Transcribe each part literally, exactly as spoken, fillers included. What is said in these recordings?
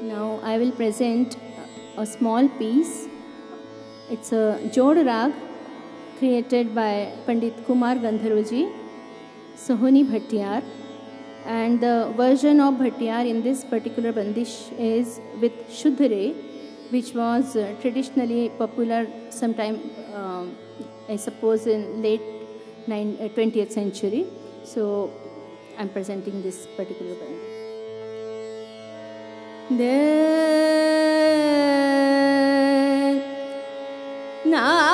Now I will present a small piece. It's a Jod Rag created by Pandit Kumar Gandharvji, Sohini Bhattiyar, and the version of Bhattiyar in this particular bandish is with Shuddh Re, which was uh, traditionally popular sometime, uh, I suppose, in late twentieth century. So I'm presenting this particular bandish. Na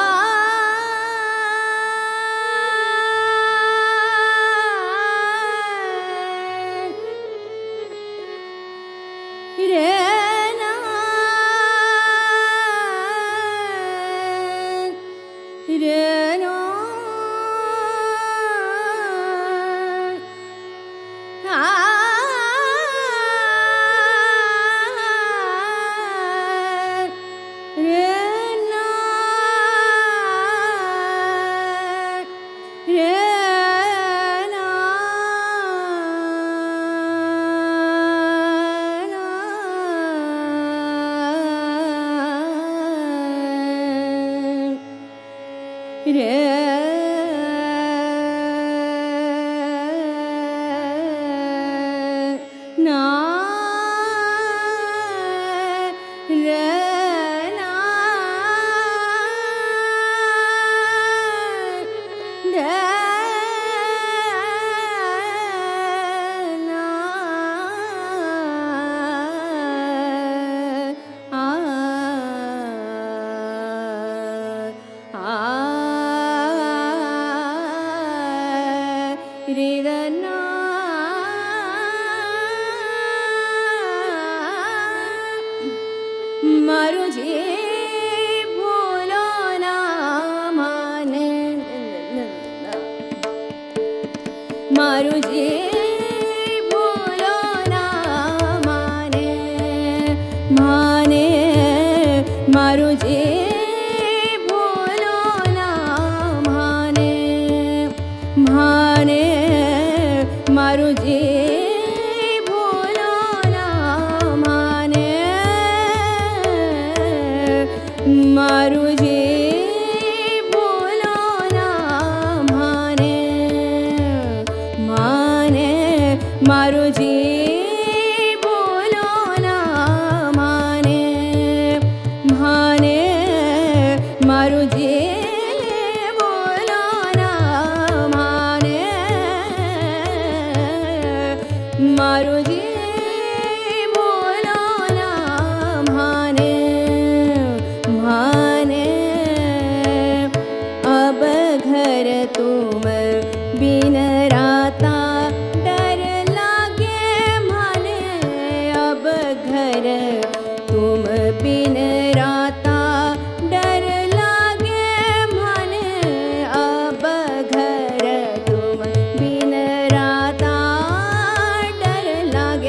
लागे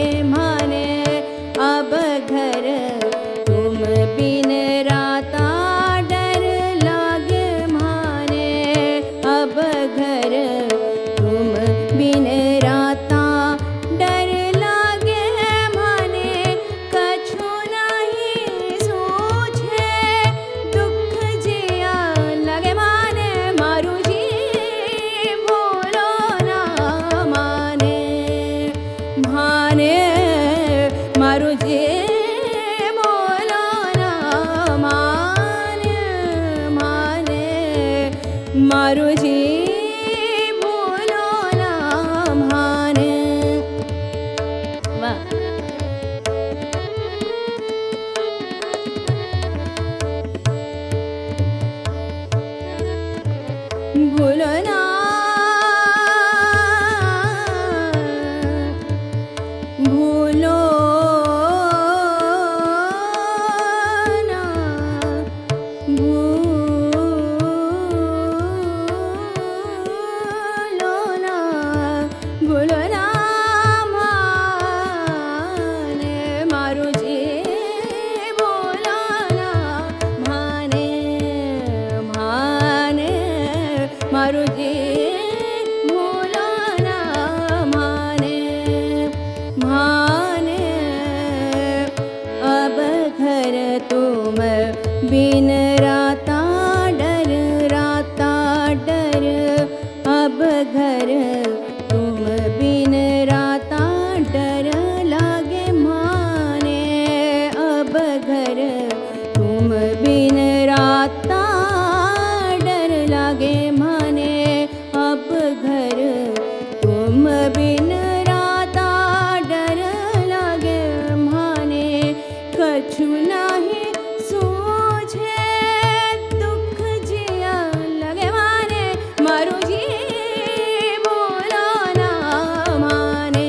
बिन राता डर लगे माने, कछु नहीं सूझे दुख जिया लगे माने, मारू जी बोलो ना माने।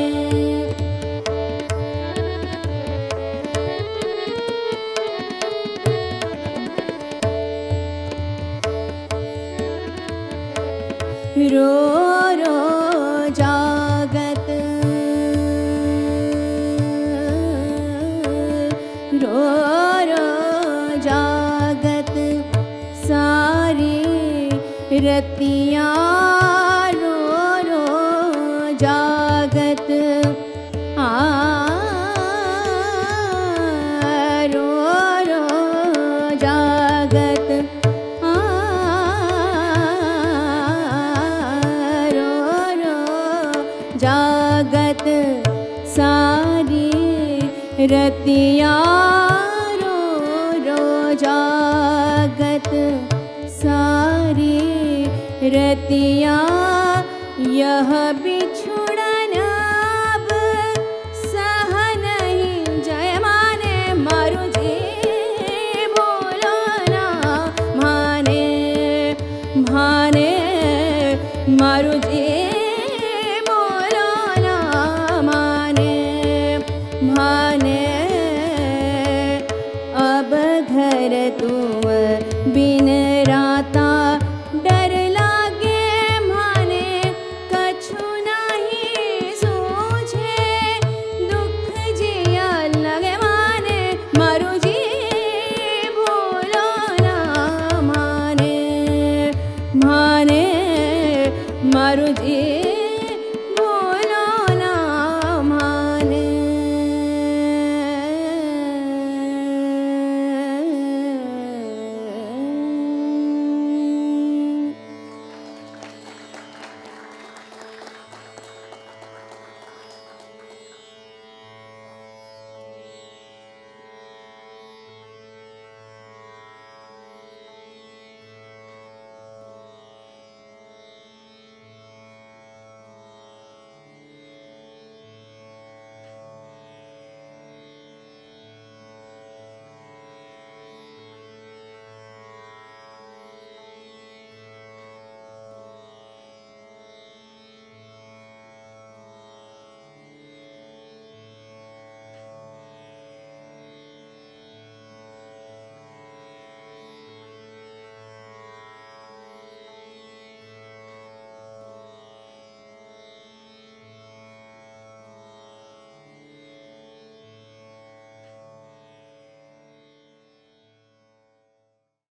रो रो जागत, रो रो जागत सारी रतियाँ, रो रो जागत आ रो रो जागत आ रो रो जागत सारी रतियाँ, रो रो जागत सारी रतियाँ, यह